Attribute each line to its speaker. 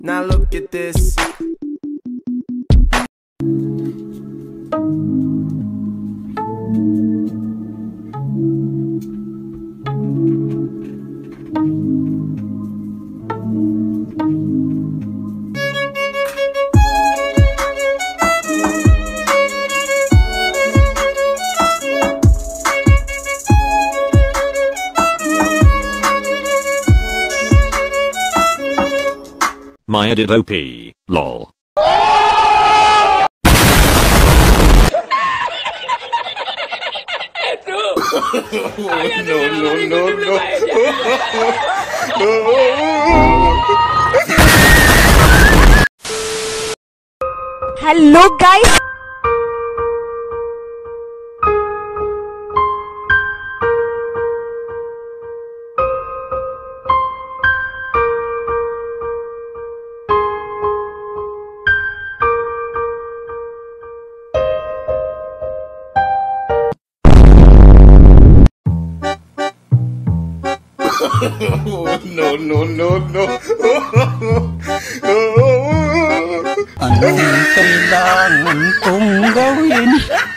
Speaker 1: Now look at this.
Speaker 2: Maya did OP, lol.
Speaker 3: Hello guys.
Speaker 1: No.
Speaker 4: Anong kailangan kong gawin?